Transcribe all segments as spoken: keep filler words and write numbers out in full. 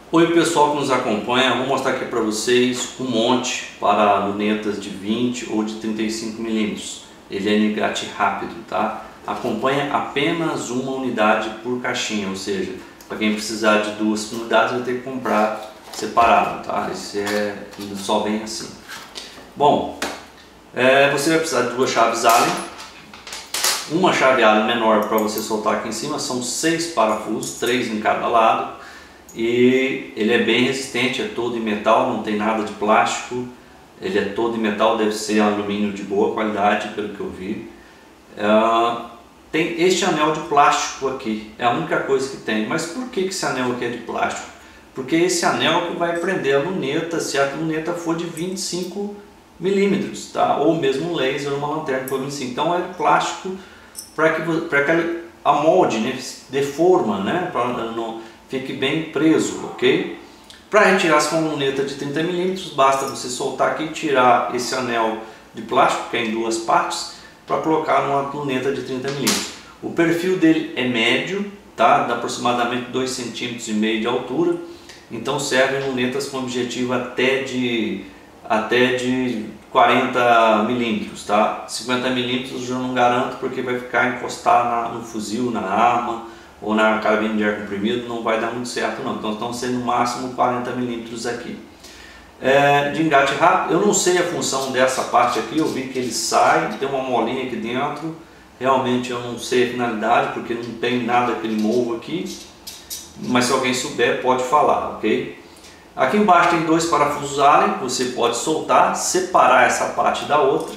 Oi pessoal que nos acompanha, vou mostrar aqui para vocês um monte para lunetas de vinte ou de trinta e cinco milímetros. Ele é engate rápido, tá? Acompanha apenas uma unidade por caixinha, ou seja, para quem precisar de duas unidades vai ter que comprar separado, tá? Esse é só vem assim. Bom, é, você vai precisar de duas chaves Allen, uma chave Allen menor para você soltar aqui em cima, são seis parafusos, três em cada lado. E ele é bem resistente, é todo em metal, não tem nada de plástico. Ele é todo em metal, deve ser alumínio de boa qualidade, pelo que eu vi. Uh, tem este anel de plástico aqui, é a única coisa que tem. Mas por que esse anel aqui é de plástico? Porque esse anel que vai prender a luneta, se a luneta for de vinte e cinco milímetros, tá? Ou mesmo um laser ou uma lanterna por vinte e cinco. Então é de plástico para que, para que a molde, né, deforma, né? Pra, não, fique bem preso, ok? Para retirar essa luneta de trinta milímetros, basta você soltar aqui e tirar esse anel de plástico, que é em duas partes, para colocar numa luneta de trinta milímetros. O perfil dele é médio, tá? Dá aproximadamente dois vírgula cinco centímetros de altura, então servem lunetas com objetivo até de, até de quarenta milímetros, tá? cinquenta milímetros eu não garanto, porque vai ficar encostado na, no fuzil, na arma, ou na carabina de ar comprimido, não vai dar muito certo não. Então estão sendo no máximo quarenta milímetros aqui. É, de engate rápido, eu não sei a função dessa parte aqui, eu vi que ele sai, tem uma molinha aqui dentro, realmente eu não sei a finalidade, porque não tem nada que ele mova aqui, mas se alguém souber pode falar, ok? Aqui embaixo tem dois parafusos Allen, você pode soltar, separar essa parte da outra,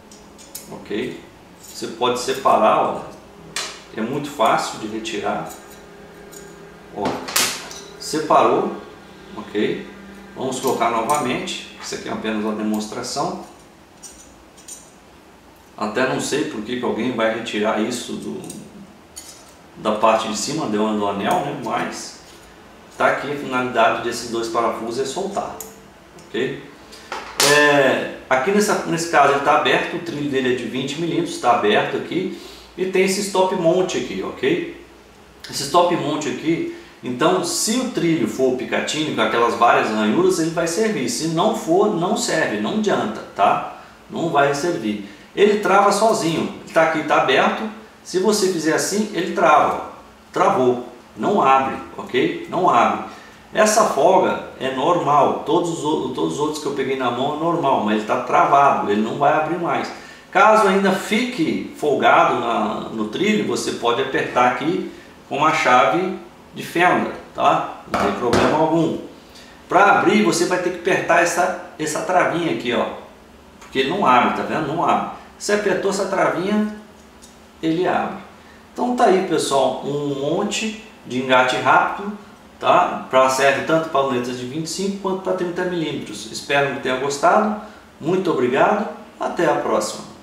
ok? Você pode separar, olha. É muito fácil de retirar. Ó, separou, ok? Vamos colocar novamente. Isso aqui é apenas uma demonstração. Até não sei por que que alguém vai retirar isso do, da parte de cima do, do anel, né? Mas tá aqui a finalidade desses dois parafusos é soltar, ok? É, aqui nessa, nesse caso ele está aberto, o trilho dele é de vinte milímetros, está aberto aqui. E tem esse stop mount aqui, ok? Esse stop mount aqui, então se o trilho for picatinho, com aquelas várias ranhuras, ele vai servir. Se não for, não serve, não adianta, tá? Não vai servir. Ele trava sozinho, está aqui, está aberto. Se você fizer assim, ele trava. Travou, não abre, ok? Não abre. Essa folga é normal, todos os, todos os outros que eu peguei na mão é normal, mas ele está travado, ele não vai abrir mais. Caso ainda fique folgado na, no trilho, você pode apertar aqui com uma chave de fenda, tá? Não tem problema algum. Para abrir, você vai ter que apertar essa, essa travinha aqui, ó, porque ele não abre, tá vendo? Não abre. Você apertou essa travinha, ele abre. Então tá aí, pessoal, um monte de engate rápido, tá? Pra, serve tanto para lunetas de vinte e cinco quanto para trinta milímetros. Espero que tenha gostado. Muito obrigado. Até a próxima.